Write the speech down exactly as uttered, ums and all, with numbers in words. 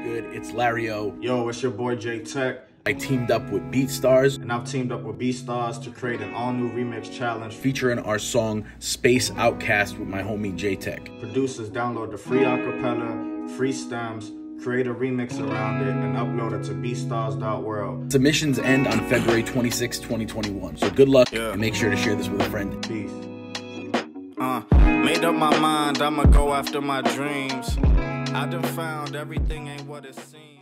good? It's Lario. Yo, it's your boy J Tech. I teamed up with BeatStars. And I've teamed up with BeatStars to create an all-new remix challenge featuring our song Space Outkast with my homie J Tech. Producers download the free acapella, free stems, create a remix around it, and upload it to beatstars dot world. Submissions end on February twenty-sixth, twenty twenty-one. So good luck, yeah. and make sure to share this with a friend. Peace. Uh, made up my mind, I'ma go after my dreams. I done found everything ain't what it seems.